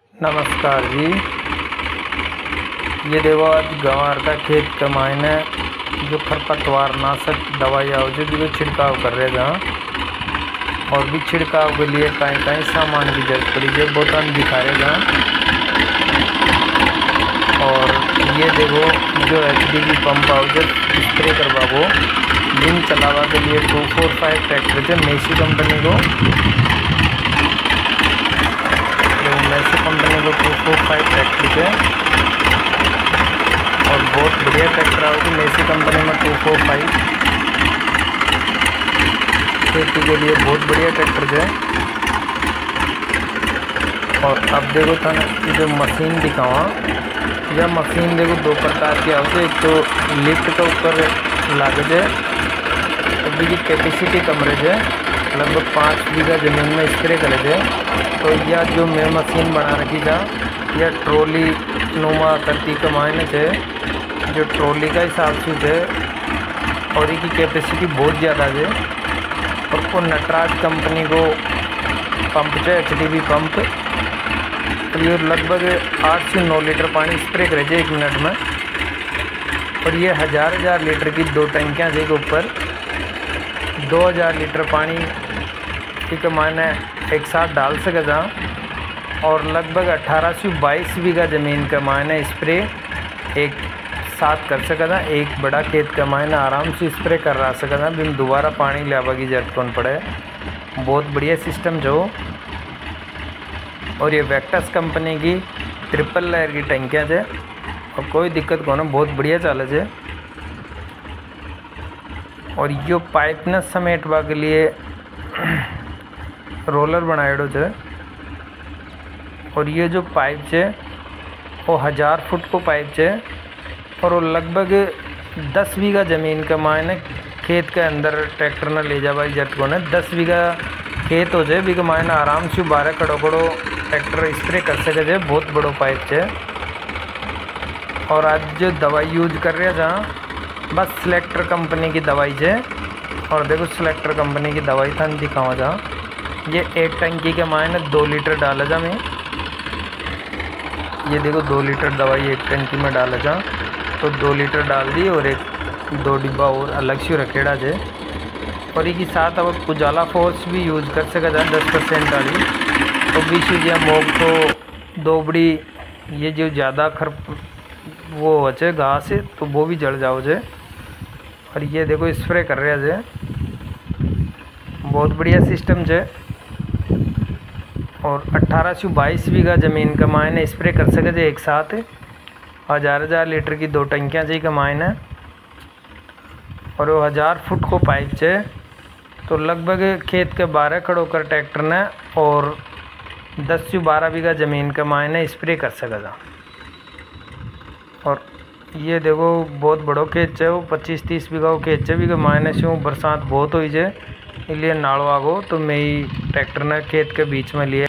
नमस्कार जी। ये देखो आज गंवार का खेत के मायने जो खरपतवार नाशक दवाई आओ जो भी छिड़काव कर रहे जहाँ और भी छिड़काव के लिए कहीं कहीं सामान की जरूरत पड़ी जो बोतल दिखा रहे जहाँ। और ये देखो जो HDB पंप आओ जो स्प्रे करवा वो दिन चलावा के लिए 245 ट्रैक्टर जो मेसी कंपनी को 245 ट्रैक्टर है और बहुत बढ़िया ट्रैक्टर आओगी मेसी कंपनी में 245 खेती के लिए बहुत बढ़िया ट्रैक्टर है। और अब देखो था ना जो मशीन दिखावा यह मशीन देखो दो प्रकार की आती है। एक तो लिफ्ट के ऊपर लागे है अभी की कैपेसिटी कम रहे है लगभग 5 बीघा ज़मीन में स्प्रे करे थे। तो यह जो मैं मशीन बना रखी था यह ट्रॉली नुमा करती के मायने से जो ट्रॉली का हिसाब से थे और इसकी कैपेसिटी बहुत ज़्यादा है। और को नटराज कंपनी को पंप है HDB पंप तो ये लगभग 8 से 9 लीटर पानी स्प्रे करे थे 1 मिनट में। और ये हज़ार लीटर की 2 टंकियाँ थे के ऊपर 2000 लीटर पानी के मायने एक साथ डाल सके था। और लगभग 18 से 22 बीघा ज़मीन का मायने स्प्रे एक साथ कर सका था। एक बड़ा खेत का मायने आराम से स्प्रे कर रहा सका था बिन दोबारा पानी लावा की जरूरत कौन पड़े। बहुत बढ़िया सिस्टम जो। और ये वेक्टस कंपनी की ट्रिपल लेयर की टंकियाँ थे और कोई दिक्कत कौन है बहुत बढ़िया चाले थे। और यो पाइप न समेटवा के लिए रोलर बनाएड़ो है। और ये जो पाइप है वो 1000 फुट को पाइप है और वो लगभग 10 बीघा ज़मीन के मायने खेत के अंदर ट्रैक्टर न ले जावा जट को न 10 बीघा खेत हो जाए बीघा मायने आराम से 12 कड़ो ट्रैक्टर स्प्रे कर सके थे। बहुत बड़ो पाइप है। और आज जो दवाई यूज कर रहे हैं जहाँ बस सेलेक्टर कंपनी की दवाई है। और देखो सेलेक्टर कंपनी की दवाई था दिखावा जहाँ ये एक टंकी के मायने 2 लीटर डाला जा मैं। ये देखो 2 लीटर दवाई एक टंकी में डाला जा तो 2 लीटर डाल दी और एक 2 डिब्बा और अलग से रखेड़ा है। और ये साथ अब उजाला फोर्स भी यूज कर सका जा 10% डाली तो 20 या मोग तो दोबड़ी ये जो ज़्यादा वो बचे घास है तो वो भी जड़ जाओ जे। और ये देखो स्प्रे कर रहे हैं बहुत बढ़िया सिस्टम है। और 18 से 22 बीघा ज़मीन का मायने स्प्रे कर सके थे एक साथ 1000 लीटर की 2 टंकियाँ चाहिए का मायने। और वो 1000 फुट को पाइप है तो लगभग खेत के 12 खड़ो कर ट्रैक्टर ने और 10 से 12 बीघा ज़मीन का मायने स्प्रे कर सका था। और ये देखो बहुत बड़ो खेत है वो 25-30 बीघा खेत है भी मायने से बरसात बहुत हुई है इसलिए नाड़ो आगो तो मैं ही ट्रैक्टर ने खेत के बीच में लिए।